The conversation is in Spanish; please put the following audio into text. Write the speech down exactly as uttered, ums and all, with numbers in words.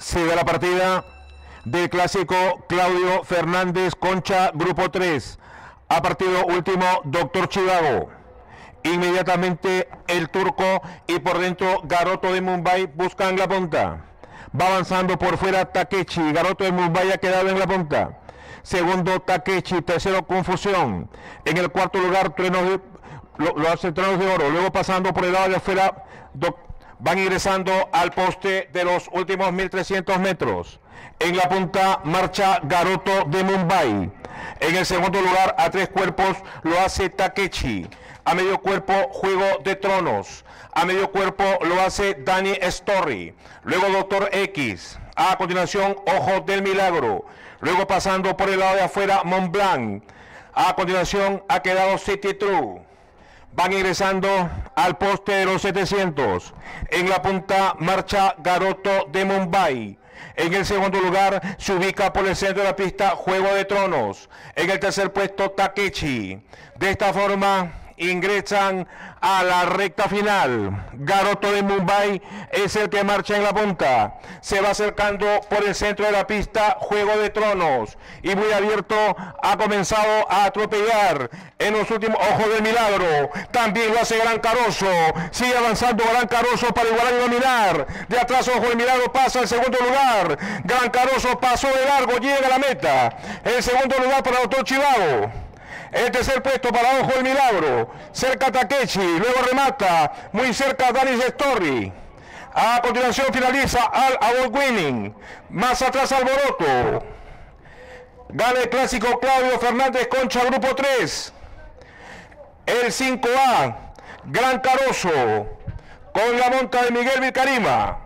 Sigue la partida del clásico Claudio Fernández Concha, grupo tres. A partido último, Doctor Chivago. Inmediatamente el turco y por dentro Garoto de Mumbai buscan la punta. Va avanzando por fuera Takechi. Garoto de Mumbai ha quedado en la punta. Segundo Takechi, tercero Confusión. En el cuarto lugar Truenos de, lo, lo hace Truenos de Oro. Luego pasando por el lado de afuera, doc, van ingresando al poste de los últimos mil trescientos metros. En la punta marcha Garoto de Mumbai. En el segundo lugar, a tres cuerpos, lo hace Takechi. A medio cuerpo, Juego de Tronos. A medio cuerpo lo hace Danny Story. Luego Doctor X. A continuación, Ojo del Milagro. Luego pasando por el lado de afuera, Mont Blanc. A continuación ha quedado City True. Van ingresando al poste de los setecientos. En la punta marcha Garoto de Mumbai. En el segundo lugar se ubica por el centro de la pista Juego de Tronos. En el tercer puesto Takechi. De esta forma ingresan a la recta final. Garoto de Mumbai es el que marcha en la punta. Se va acercando por el centro de la pista Juego de Tronos. Y muy abierto ha comenzado a atropellar en los últimos. Ojo del Milagro. También lo hace Gran Caroso. Sigue avanzando Gran Caroso para igualar y dominar. De atrás Ojo del Milagro pasa al segundo lugar. Gran Caroso pasó de largo, llega a la meta. El segundo lugar para Doctor Chivago. El tercer puesto para Ojo del Milagro. Cerca Takechi. Luego remata. Muy cerca Danny Story. A continuación finaliza Al Award Winning. Más atrás Alboroto. Gana el clásico Claudio Fernández Concha, grupo tres. El cinco A. Gran Caroso. Con la monta de Miguel Vilcarima.